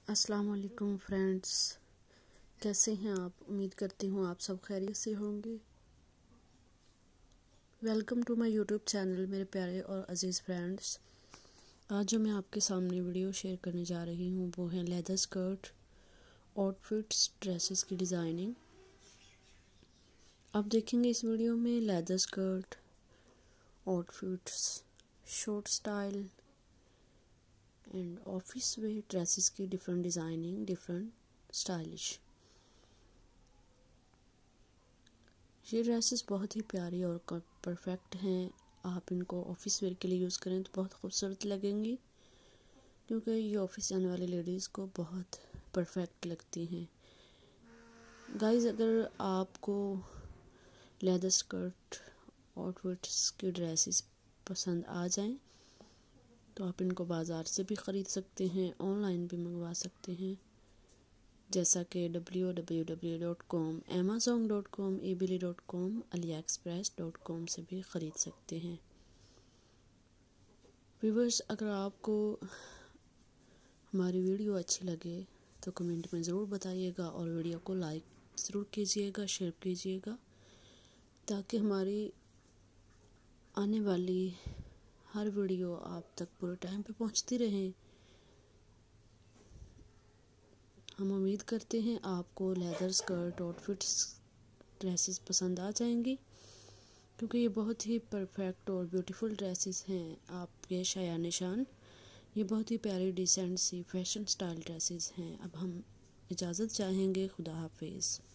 अस्सलाम वालेकुम फ्रेंड्स, कैसे हैं आप। उम्मीद करती हूँ आप सब खैरियत से होंगे। Welcome to my YouTube channel मेरे प्यारे और अजीज़ फ्रेंड्स। आज जो मैं आपके सामने वीडियो शेयर करने जा रही हूँ वो है लेदर स्कर्ट आउटफिट्स ड्रेसेस की डिज़ाइनिंग। आप देखेंगे इस वीडियो में leather skirt outfits, short style and office wear dresses की डिफरेंट डिज़ाइनिंग, डिफरेंट स्टाइलिश। ये ड्रेसेस बहुत ही प्यारी और परफेक्ट हैं। आप इनको ऑफिस वेयर के लिए यूज़ करें तो बहुत खूबसूरत लगेंगी, क्योंकि ये ऑफिस जाने वाली लेडीज़ को बहुत परफेक्ट लगती हैं। गाइस, अगर आपको लेदर स्कर्ट आउटफिट्स की ड्रेसेस पसंद आ जाएं तो आप इनको बाज़ार से भी ख़रीद सकते हैं, ऑनलाइन भी मंगवा सकते हैं, जैसा कि www.com, amazon.com, ebay.com, aliexpress.com से भी ख़रीद सकते हैं। व्यूअर्स, अगर आपको हमारी वीडियो अच्छी लगे तो कमेंट में ज़रूर बताइएगा और वीडियो को लाइक ज़रूर कीजिएगा, शेयर कीजिएगा, ताकि हमारी आने वाली हर वीडियो आप तक पूरे टाइम पे पहुंचती रहें। हम उम्मीद करते हैं आपको लेदर स्कर्ट आउटफिट्स ड्रेसेस पसंद आ जाएंगी, क्योंकि ये बहुत ही परफेक्ट और ब्यूटीफुल ड्रेसेस हैं। आपके शाया निशान, ये बहुत ही प्यारी डिसेंट सी फैशन स्टाइल ड्रेसेस हैं। अब हम इजाज़त चाहेंगे। खुदा हाफिज़।